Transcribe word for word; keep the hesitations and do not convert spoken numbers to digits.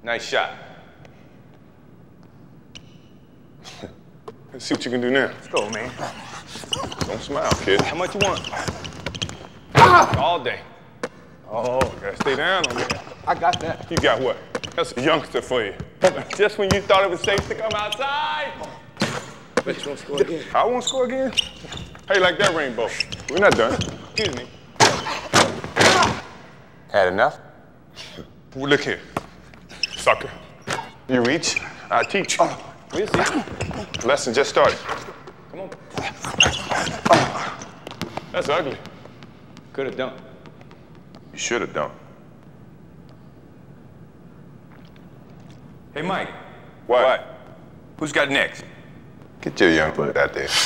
Nice shot. Let's see what you can do now. Let's go, man. Don't smile, kid. How much you want? Ah! All day. Oh, gotta stay down on that. I got that. You got what? That's a youngster for you. Just when you thought it was safe to come outside. Bet you won't score again. I won't score again? How you like that rainbow? We're not done. Excuse me. Had enough? Well, look here, sucker. You reach, I teach. We'll see. Lesson just started. Come on. That's ugly. Could have done. You should have done. Hey, Mike. What? Who's got next? Get your young butt out there.